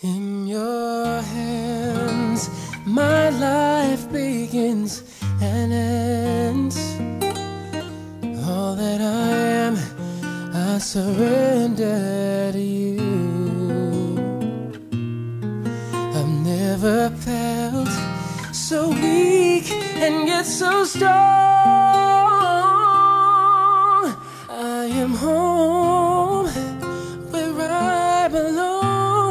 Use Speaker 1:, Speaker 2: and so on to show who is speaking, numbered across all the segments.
Speaker 1: In your hands, my life begins and ends. All that I am, I surrender to you. I've never felt so weak and yet so strong. I am home where I belong.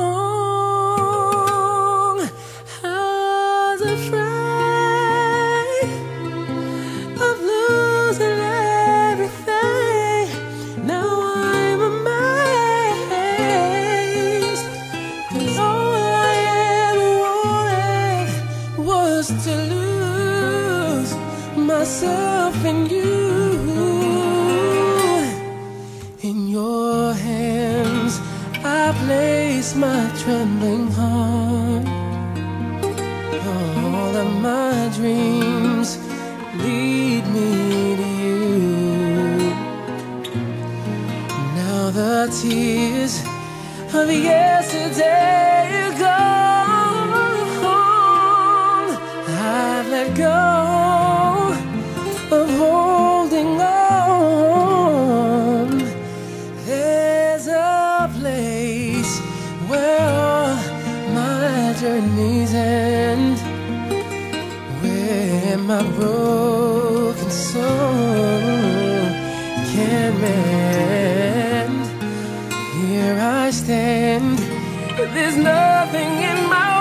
Speaker 1: I was afraid of losing everything. Now I'm amazed, 'cause all I ever wanted was to lose myself in you. In your hands I place my trembling heart. All of my dreams lead me to you. Now the tears of yesterday are gone. I've let go of holding on. There's a place where all my journeys end, where my broken soul can mend. Here I stand, there's nothing in my